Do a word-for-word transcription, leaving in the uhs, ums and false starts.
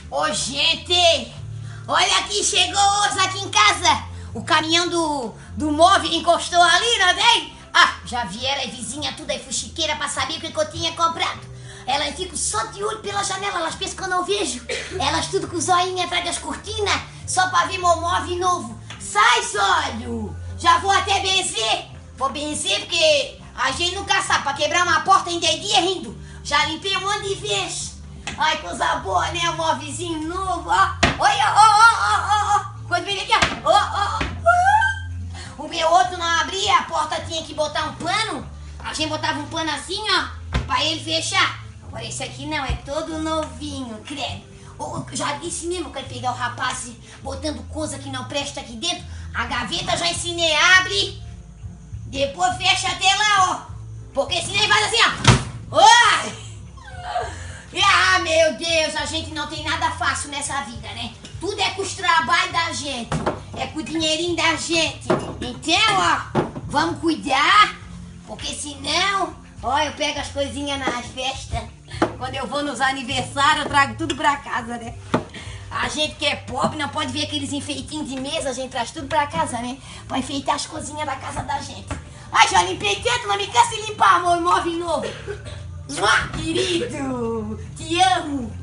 Ô, gente! Olha quem chegou hoje aqui em casa! O caminhão do, do móvel encostou ali, não tem? Ah, já vieram as vizinhas tudo aí fuxiqueira pra saber o que, que eu tinha comprado. Elas ficam só de olho pela janela, elas pensam que eu não vejo. Elas tudo com o zoinho atrás das cortinas, só pra ver meu móvel novo. Sai, sólio! Já vou até benzer. Vou benzer porque a gente nunca sabe, pra quebrar uma porta ainda é dia rindo. Já limpei um monte de vez. Ai, coisa boa, né? Um móvelzinho novo, ó. Olha, ó, ó, ó, ó, ó. Quando vem aqui, ó. Ó, ó, ó. O meu outro não abria, a porta tinha que botar um pano. A gente botava um pano assim, ó, pra ele fechar. Agora esse aqui não, é todo novinho, credo. Eu já disse mesmo, quero pegar o rapaz botando coisa que não presta aqui dentro. A gaveta já ensinei, abre. Depois fecha até lá, ó. Porque senão ele faz assim, ó. Oi! Ah, meu Deus, a gente não tem nada fácil nessa vida, né? Tudo é com os trabalhos da gente. É com o dinheirinho da gente. Então, ó, vamos cuidar. Porque senão, ó, eu pego as coisinhas nas festas. Quando eu vou nos aniversários, eu trago tudo pra casa, né? A gente que é pobre não pode ver aqueles enfeitinhos de mesa, a gente traz tudo pra casa, né? Pra enfeitar as coisinhas da casa da gente. Ai, já limpei tanto, não me canso de limpar, amor, móvel novo. Mua, querido, te amo.